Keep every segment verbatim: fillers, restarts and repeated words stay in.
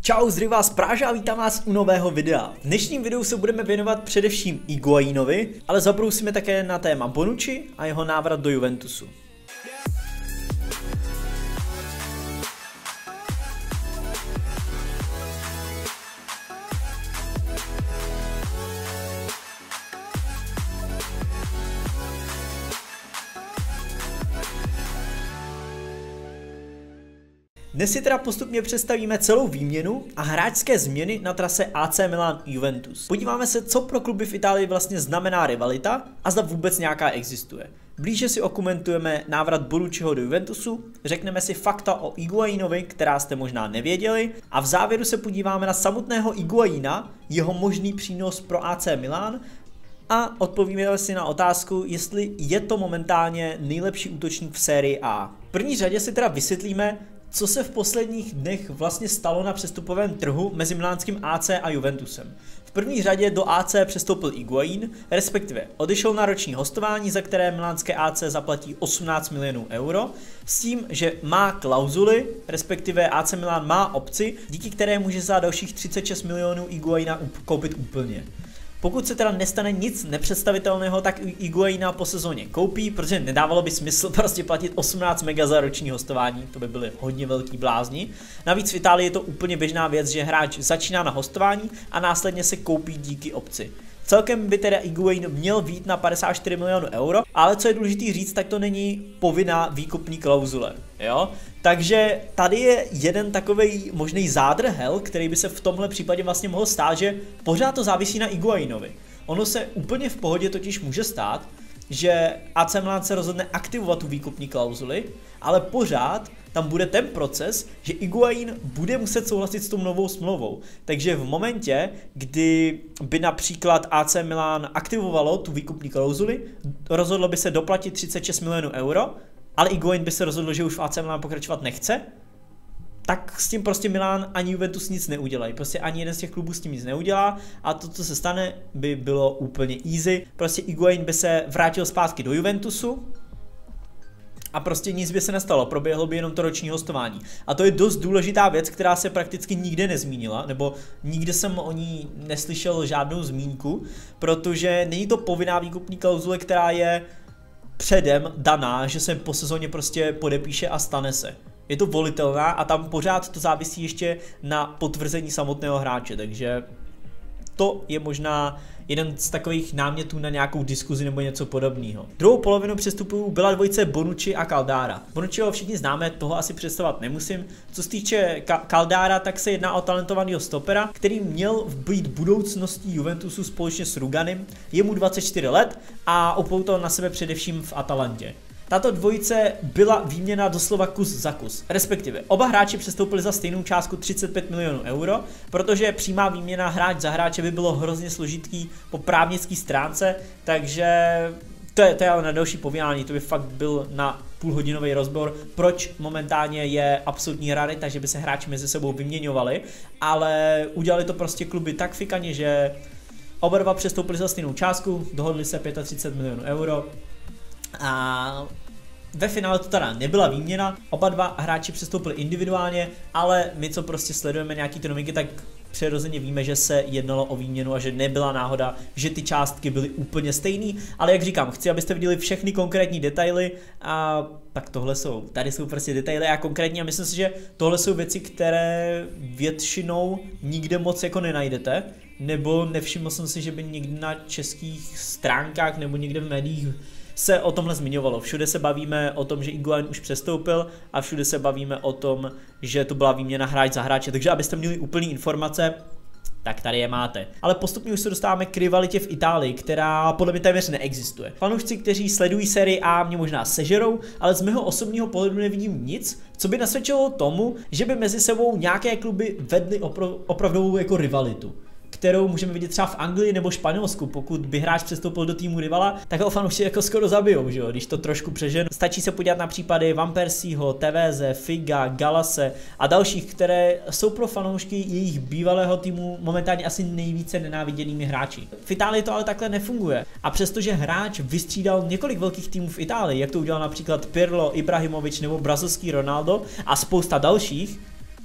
Čau, zdravím vás Práža a vítám vás u nového videa. V dnešním videu se budeme věnovat především Higuaínovi, ale zabrousíme také na téma Bonucci a jeho návrat do Juventusu. Dnes si teda postupně představíme celou výměnu a hráčské změny na trase A C Milan Juventus. Podíváme se, co pro kluby v Itálii vlastně znamená rivalita a zda vůbec nějaká existuje. Blíže si okomentujeme návrat Bonucciho do Juventusu, řekneme si fakta o Higuaínovi, která jste možná nevěděli, a v závěru se podíváme na samotného Higuaína, jeho možný přínos pro A C Milan a odpovíme si na otázku, jestli je to momentálně nejlepší útočník v sérii A. V první řadě si teda vysvětlíme, co se v posledních dnech vlastně stalo na přestupovém trhu mezi milánským A C a Juventusem. V první řadě do A C přestoupil Higuaín, respektive odešel na roční hostování, za které milánské A C zaplatí osmnáct milionů euro, s tím, že má klauzuly, respektive A C Milan má opci, díky které může za dalších třicet šest milionů Higuaína koupit úplně. Pokud se teda nestane nic nepředstavitelného, tak Higuaína po sezóně koupí, protože nedávalo by smysl prostě platit osmnáct mega za roční hostování, to by byly hodně velký blázni. Navíc v Itálii je to úplně běžná věc, že hráč začíná na hostování a následně se koupí díky opci. Celkem by teda Higuaín měl být na padesát čtyři milionů euro, ale co je důležité říct, tak to není povinná výkupní klauzule, jo? Takže tady je jeden takovej možný zádrhel, který by se v tomhle případě vlastně mohl stát, že pořád to závisí na Higuaínovi. Ono se úplně v pohodě totiž může stát, že A C Milan se rozhodne aktivovat tu výkupní klauzuli, ale pořád tam bude ten proces, že Higuaín bude muset souhlasit s tou novou smlouvou. Takže v momentě, kdy by například A C Milan aktivovalo tu výkupní klauzuli, rozhodlo by se doplatit třicet šest milionů euro, ale Higuaín by se rozhodl, že už v A C Milan pokračovat nechce, tak s tím prostě Milan ani Juventus nic neudělají. Prostě ani jeden z těch klubů s tím nic neudělá a to, co se stane, by bylo úplně easy. Prostě Higuaín by se vrátil zpátky do Juventusu a prostě nic by se nestalo, proběhlo by jenom to roční hostování. A to je dost důležitá věc, která se prakticky nikde nezmínila, nebo nikde jsem o ní neslyšel žádnou zmínku, protože není to povinná výkupní klauzule, která je předem daná, že se po sezóně prostě podepíše a stane se. Je to volitelná a tam pořád to závisí ještě na potvrzení samotného hráče, takže to je možná jeden z takových námětů na nějakou diskuzi nebo něco podobného. Druhou polovinu přestupů byla dvojice Bonucci a Caldara. Bonucciho všichni známe, toho asi představovat nemusím. Co se týče Caldara, tak se jedná o talentovaného stopera, který měl být budoucností Juventusu společně s Ruganem. Je mu dvacet čtyři let a opoutal na sebe především v Atalantě. Tato dvojice byla výměna doslova kus za kus, respektive oba hráči přestoupili za stejnou částku třicet pět milionů euro, protože přímá výměna hráč za hráče by bylo hrozně složitý po právnické stránce, takže to je, to je ale na další povídání, to by fakt byl na půlhodinový rozbor, proč momentálně je absolutní rarita, že by se hráči mezi sebou vyměňovali, ale udělali to prostě kluby tak fikaně, že oba dva přestoupili za stejnou částku, dohodli se třicet pět milionů euro. A ve finále to teda nebyla výměna, oba dva hráči přestoupili individuálně, ale my, co prostě sledujeme nějaký ty novinky, tak přirozeně víme, že se jednalo o výměnu a že nebyla náhoda, že ty částky byly úplně stejný, ale jak říkám, chci, abyste viděli všechny konkrétní detaily a tak tohle jsou, tady jsou prostě detaily a konkrétní a myslím si, že tohle jsou věci, které většinou nikde moc jako nenajdete, nebo nevšiml jsem si, že by někdy na českých stránkách nebo někde v médiích se o tomhle zmiňovalo. Všude se bavíme o tom, že Higuaín už přestoupil a všude se bavíme o tom, že to byla výměna hráč za hráče. Takže abyste měli úplné informace, tak tady je máte. Ale postupně už se dostáváme k rivalitě v Itálii, která podle mě téměř neexistuje. Fanoušci, kteří sledují sérii A, mě možná sežerou, ale z mého osobního pohledu nevidím nic, co by nasvědčilo tomu, že by mezi sebou nějaké kluby vedly opro opravdovou jako rivalitu, kterou můžeme vidět třeba v Anglii nebo Španělsku. Pokud by hráč přestoupil do týmu rivala, tak ho fanoušci jako skoro zabijou, že jo, když to trošku přeženu. Stačí se podívat na případy Van Persieho, Teveze, Figa, Galase a dalších, které jsou pro fanoušky jejich bývalého týmu momentálně asi nejvíce nenáviděnými hráči. V Itálii to ale takhle nefunguje. A přestože hráč vystřídal několik velkých týmů v Itálii, jak to udělal například Pirlo, Ibrahimovič nebo brazilský Ronaldo a spousta dalších,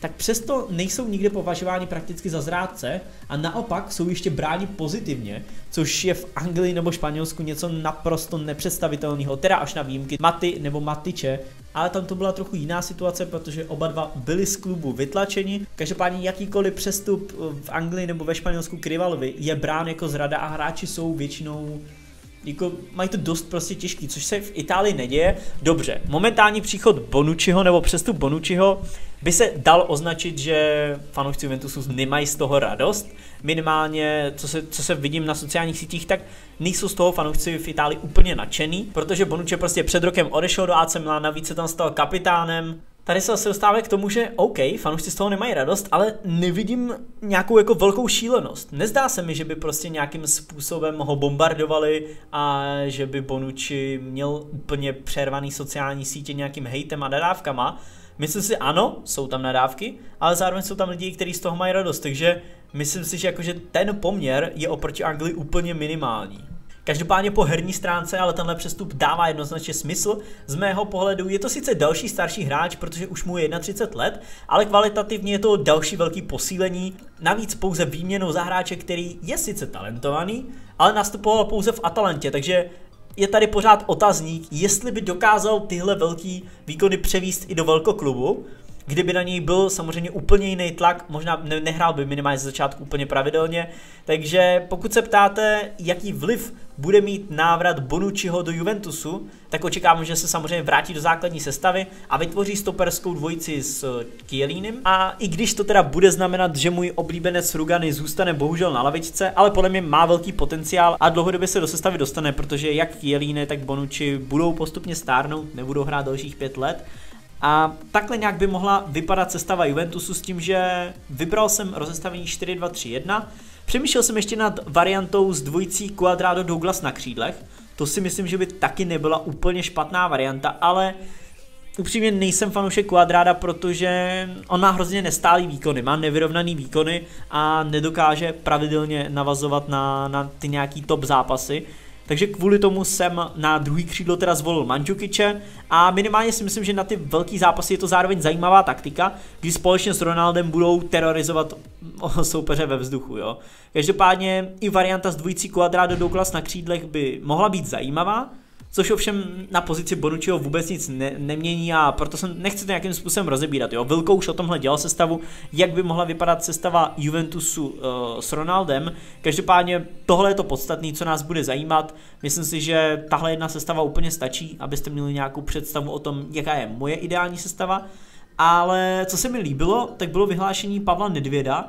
tak přesto nejsou nikde považováni prakticky za zrádce a naopak jsou ještě bráni pozitivně, což je v Anglii nebo Španělsku něco naprosto nepředstavitelného, teda až na výjimky Maty nebo Matiče, ale tam to byla trochu jiná situace, protože oba dva byli z klubu vytlačeni. Každopádně jakýkoliv přestup v Anglii nebo ve Španělsku k rivalovi je brán jako zrada a hráči jsou většinou jako mají to dost prostě těžký, což se v Itálii neděje. Dobře, momentální příchod Bonucciho nebo přestup Bonucciho by se dal označit, že fanoušci Juventusu nemají z toho radost. Minimálně, co se, co se vidím na sociálních sítích, tak nejsou z toho fanoušci v Itálii úplně nadšený, protože Bonucci prostě před rokem odešel do A C Milan, navíc se tam stal kapitánem. Tady se zase dostáváme k tomu, že OK, fanoušci z toho nemají radost, ale nevidím nějakou jako velkou šílenost. Nezdá se mi, že by prostě nějakým způsobem ho bombardovali a že by Bonucci měl úplně přervaný sociální sítě nějakým hejtem a nadávkama. Myslím si, ano, jsou tam nadávky, ale zároveň jsou tam lidi, kteří z toho mají radost, takže myslím si, že jakože ten poměr je oproti Anglii úplně minimální. Každopádně po herní stránce ale tenhle přestup dává jednoznačně smysl. Z mého pohledu je to sice další starší hráč, protože už mu je třicet jedna let, ale kvalitativně je to další velký posílení. Navíc pouze výměnou za hráče, který je sice talentovaný, ale nastupoval pouze v Atalantě, takže je tady pořád otazník, jestli by dokázal tyhle velký výkony převíst i do velkoklubu. Kdyby na něj byl samozřejmě úplně jiný tlak, možná ne nehrál by minimálně ze začátku úplně pravidelně, takže pokud se ptáte, jaký vliv bude mít návrat Bonucciho do Juventusu, tak očekávám, že se samozřejmě vrátí do základní sestavy a vytvoří stoperskou dvojici s Chiellinem. A i když to teda bude znamenat, že můj oblíbenec Rugani zůstane bohužel na lavičce, ale podle mě má velký potenciál a dlouhodobě se do sestavy dostane, protože jak Chiellini, tak Bonucci budou postupně stárnout, nebudou hrát dalších pět let. A takhle nějak by mohla vypadat sestava Juventusu s tím, že vybral jsem rozestavení čtyři dva tři jedna. Přemýšlel jsem ještě nad variantou s dvojicí Cuadrado Douglas na křídlech. To si myslím, že by taky nebyla úplně špatná varianta, ale upřímně nejsem fanoušek Cuadrada, protože on má hrozně nestálý výkony, má nevyrovnaný výkony a nedokáže pravidelně navazovat na, na ty nějaký top zápasy. Takže kvůli tomu jsem na druhý křídlo teda zvolil Mandžukiče a minimálně si myslím, že na ty velký zápasy je to zároveň zajímavá taktika, kdy společně s Ronaldem budou terorizovat soupeře ve vzduchu, jo. Každopádně i varianta s dvojicí Cuadrado Douglas na křídlech by mohla být zajímavá, což ovšem na pozici Bonucciho vůbec nic ne nemění a proto jsem nechci to nějakým způsobem rozebírat. Jo. Vilko už o tomhle dělal sestavu, jak by mohla vypadat sestava Juventusu uh, s Ronaldem. Každopádně tohle je to podstatné, co nás bude zajímat. Myslím si, že tahle jedna sestava úplně stačí, abyste měli nějakou představu o tom, jaká je moje ideální sestava. Ale co se mi líbilo, tak bylo vyhlášení Pavla Nedvěda,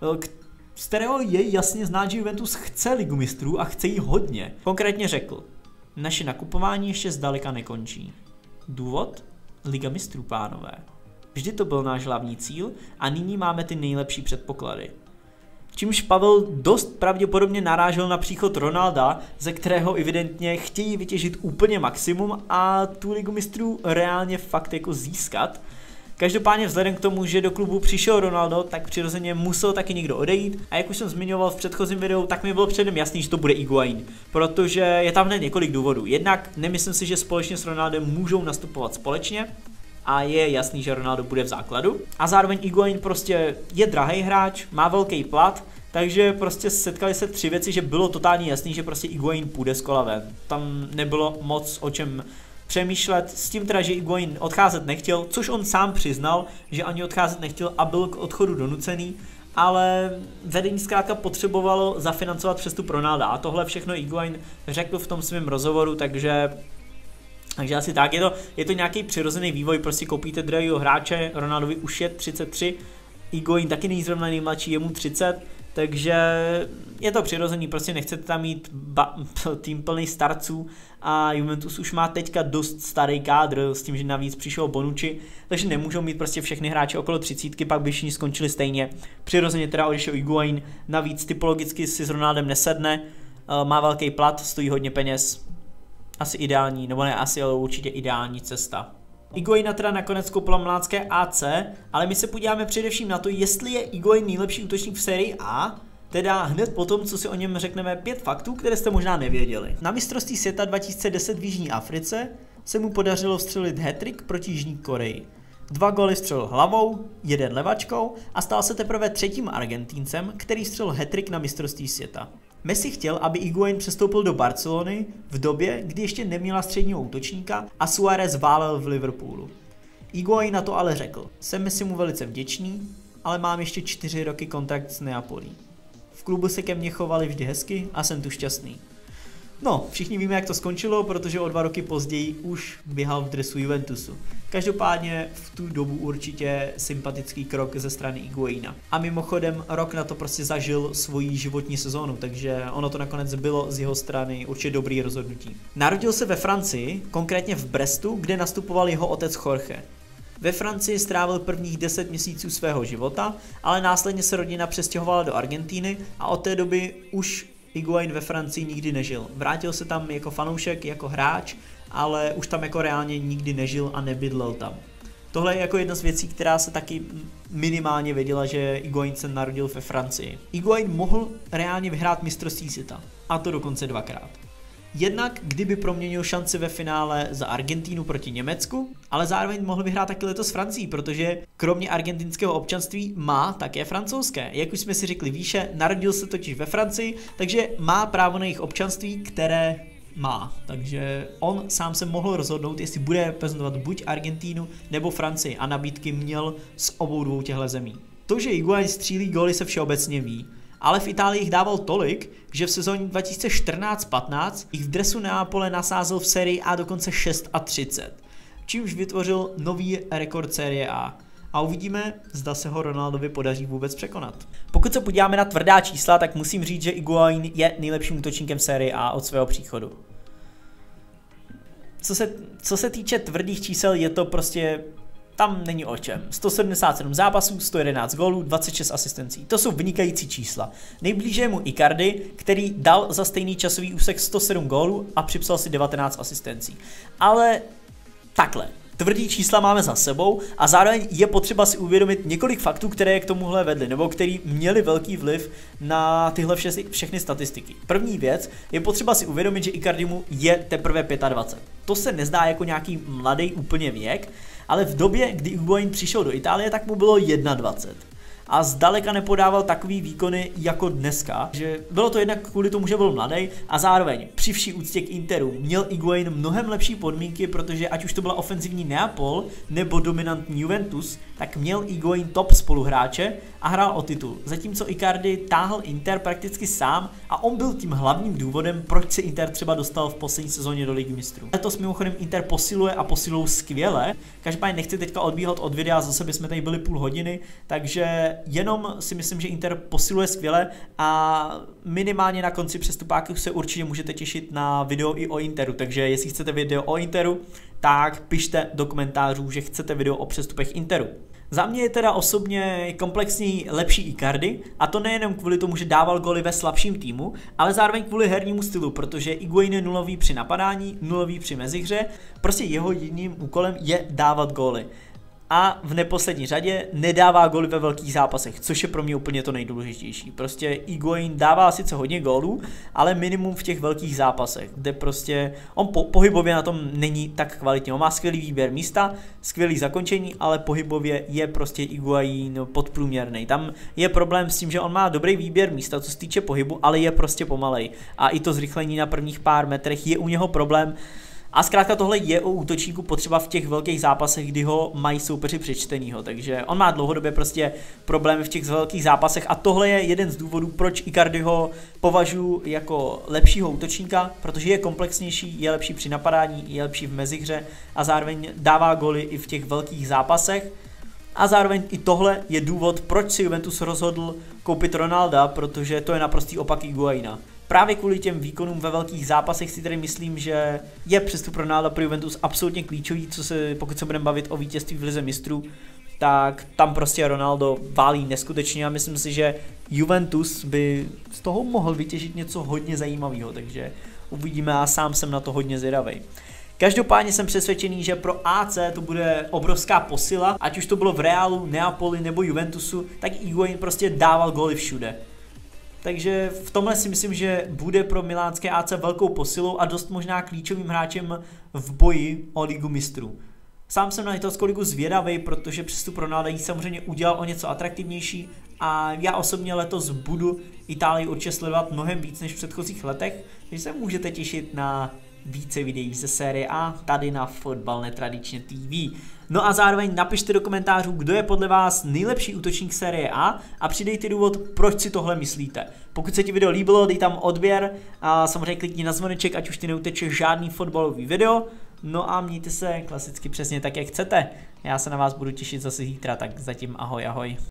z kterého je jasně znát, že Juventus chce Ligu mistrů a chce jí hodně. Konkrétně řekl: naše nakupování ještě zdaleka nekončí. Důvod? Liga mistrů, pánové. Vždy to byl náš hlavní cíl a nyní máme ty nejlepší předpoklady. Čímž Pavel dost pravděpodobně narážel na příchod Ronalda, ze kterého evidentně chtějí vytěžit úplně maximum a tu Ligu mistrů reálně fakt jako získat. Každopádně vzhledem k tomu, že do klubu přišel Ronaldo, tak přirozeně musel taky někdo odejít a jak už jsem zmiňoval v předchozím videu, tak mi bylo předem jasný, že to bude Higuaín, protože je tam hned několik důvodů. Jednak nemyslím si, že společně s Ronaldem můžou nastupovat společně a je jasný, že Ronaldo bude v základu. A zároveň Higuaín prostě je drahý hráč, má velký plat, takže prostě setkali se tři věci, že bylo totálně jasný, že prostě Higuaín půjde z kola ven. Tam nebylo moc o čem přemýšlet, s tím teda, že Higuaín odcházet nechtěl, což on sám přiznal, že ani odcházet nechtěl a byl k odchodu donucený, ale vedení zkrátka potřebovalo zafinancovat přestup Ronalda a tohle všechno Higuaín řekl v tom svém rozhovoru, takže takže asi tak, je to, je to nějaký přirozený vývoj, prostě koupíte drahýho hráče, Ronaldovi už je třicet tři, Higuaín taky není zrovna nejmladší, je mu třicet, takže je to přirozený, prostě nechcete tam mít tým plný starců a Juventus už má teďka dost starý kádr s tím, že navíc přišel Bonucci, takže nemůžou mít prostě všechny hráče okolo třicítky, pak by všichni skončili stejně. Přirozeně teda odešel Higuaín, navíc typologicky si s Ronaldem nesedne, má velký plat, stojí hodně peněz, asi ideální, nebo ne asi, ale určitě ideální cesta. Higuaína teda nakonec koupila milánské A C, ale my se podíváme především na to, jestli je Higuaín nejlepší útočník v sérii A, teda hned po tom, co si o něm řekneme pět faktů, které jste možná nevěděli. Na mistrovství světa dva tisíce deset v Jižní Africe se mu podařilo vstřelit hat-trick proti Jižní Koreji. Dva góly střelil hlavou, jeden levačkou a stal se teprve třetím Argentíncem, který střelil hat-trick na mistrovství světa. Messi chtěl, aby Higuaín přestoupil do Barcelony v době, kdy ještě neměla středního útočníka a Suárez válel v Liverpoolu. Higuaín na to ale řekl: jsem Messimu velice vděčný, ale mám ještě čtyři roky kontrakt s Neapolí. V klubu se ke mně chovali vždy hezky a jsem tu šťastný. No, všichni víme, jak to skončilo, protože o dva roky později už běhal v dresu Juventusu. Každopádně v tu dobu určitě sympatický krok ze strany Higuaína. A mimochodem rok na to prostě zažil svoji životní sezónu, takže ono to nakonec bylo z jeho strany určitě dobrý rozhodnutí. Narodil se ve Francii, konkrétně v Brestu, kde nastupoval jeho otec Jorge. Ve Francii strávil prvních deset měsíců svého života, ale následně se rodina přestěhovala do Argentíny a od té doby už Higuaín ve Francii nikdy nežil. Vrátil se tam jako fanoušek, jako hráč, ale už tam jako reálně nikdy nežil a nebydlel tam. Tohle je jako jedna z věcí, která se taky minimálně věděla, že Higuaín se narodil ve Francii. Higuaín mohl reálně vyhrát mistrovství světa, a to dokonce dvakrát. Jednak kdyby proměnil šanci ve finále za Argentínu proti Německu, ale zároveň mohl vyhrát taky letos Francii, protože kromě argentinského občanství má také francouzské. Jak už jsme si řekli výše, narodil se totiž ve Francii, takže má právo na jejich občanství, které má. Takže on sám se mohl rozhodnout, jestli bude reprezentovat buď Argentínu nebo Francii a nabídky měl z obou dvou těchto zemí. To, že Higuaín střílí góly, se všeobecně ví. Ale v Itálii jich dával tolik, že v sezóně dva tisíce čtrnáct patnáct jich v dresu Neapole nasázel v sérii A dokonce třicet šest, čímž vytvořil nový rekord série A. A uvidíme, zda se ho Ronaldovi podaří vůbec překonat. Pokud se podíváme na tvrdá čísla, tak musím říct, že Higuaín je nejlepším útočníkem série A od svého příchodu. Co se, co se týče tvrdých čísel, je to prostě... Tam není o čem. sto sedmdesát sedm zápasů, sto jedenáct gólů, dvacet šest asistencí. To jsou vynikající čísla. Nejblíže je mu Icardi, který dal za stejný časový úsek sto sedm gólů a připsal si devatenáct asistencí. Ale takhle. Tvrdý čísla máme za sebou a zároveň je potřeba si uvědomit několik faktů, které k tomuhle vedly, nebo který měli velký vliv na tyhle vše, všechny statistiky. První věc je potřeba si uvědomit, že Icardimu je teprve dvacet pět. To se nezdá jako nějaký mladý úplně věk, ale v době, kdy Higuaín přišel do Itálie, tak mu bylo dvacet jedna. A zdaleka nepodával takový výkony jako dneska, že bylo to jednak kvůli tomu, že byl mladý a zároveň při vší úctě k Interu měl Higuaín mnohem lepší podmínky, protože ať už to byla ofenzivní Neapol nebo dominantní Juventus, tak měl Higuaín top spoluhráče a hrál o titul. Zatímco Icardi táhl Inter prakticky sám a on byl tím hlavním důvodem, proč se Inter třeba dostal v poslední sezóně do Ligy mistrů. Letos mimochodem Inter posiluje a posiluje skvěle. Každopádně nechci teďka odbíhat od videa, zase bychom tady byli půl hodiny, takže jenom si myslím, že Inter posiluje skvěle a minimálně na konci přestupáku se určitě můžete těšit na video i o Interu, takže jestli chcete video o Interu, tak pište do komentářů, že chcete video o přestupech Interu. Za mě je teda osobně komplexní lepší Icardi, a to nejenom kvůli tomu, že dával góly ve slabším týmu, ale zároveň kvůli hernímu stylu, protože Higuaín je nulový při napadání, nulový při mezihře, prostě jeho jediným úkolem je dávat góly. A v neposlední řadě nedává góly ve velkých zápasech, což je pro mě úplně to nejdůležitější. Prostě Higuaín dává sice hodně gólů, ale minimum v těch velkých zápasech, kde prostě on po pohybově na tom není tak kvalitně. On má skvělý výběr místa, skvělý zakončení, ale pohybově je prostě Higuaín podprůměrný. Tam je problém s tím, že on má dobrý výběr místa, co se týče pohybu, ale je prostě pomalej. A i to zrychlení na prvních pár metrech je u něho problém. A zkrátka tohle je u útočníku potřeba v těch velkých zápasech, kdy ho mají soupeři přečtenýho, takže on má dlouhodobě prostě problémy v těch velkých zápasech a tohle je jeden z důvodů, proč Icardiho považuji jako lepšího útočníka, protože je komplexnější, je lepší při napadání, je lepší v mezihře a zároveň dává góly i v těch velkých zápasech. A zároveň i tohle je důvod, proč si Juventus rozhodl koupit Ronalda, protože to je naprostý opak Higuaína. Právě kvůli těm výkonům ve velkých zápasech si tedy myslím, že je přestup Ronalda pro Juventus absolutně klíčový, co se, pokud se budeme bavit o vítězství v lize mistrů, tak tam prostě Ronaldo válí neskutečně a myslím si, že Juventus by z toho mohl vytěžit něco hodně zajímavého, takže uvidíme a sám jsem na to hodně zvědavý. Každopádně jsem přesvědčený, že pro A C to bude obrovská posila, ať už to bylo v Realu, Neapoli nebo Juventusu, tak Higuaín prostě dával góly všude. Takže v tomhle si myslím, že bude pro milánské A C velkou posilou a dost možná klíčovým hráčem v boji o Ligu mistrů. Sám jsem na italskou ligu zvědavý, protože přestup Ronalda ji samozřejmě udělal o něco atraktivnější a já osobně letos budu Itálii určitě sledovat mnohem víc než v předchozích letech, takže se můžete těšit na více videí ze série A tady na Fotbal Netradičně T V. No a zároveň napište do komentářů, kdo je podle vás nejlepší útočník série A a přidejte důvod, proč si tohle myslíte. Pokud se ti video líbilo, dej tam odběr a samozřejmě klikni na zvoneček, ať už ti neuteče žádný fotbalový video. No a mějte se klasicky přesně tak, jak chcete. Já se na vás budu těšit zase zítra, tak zatím ahoj ahoj.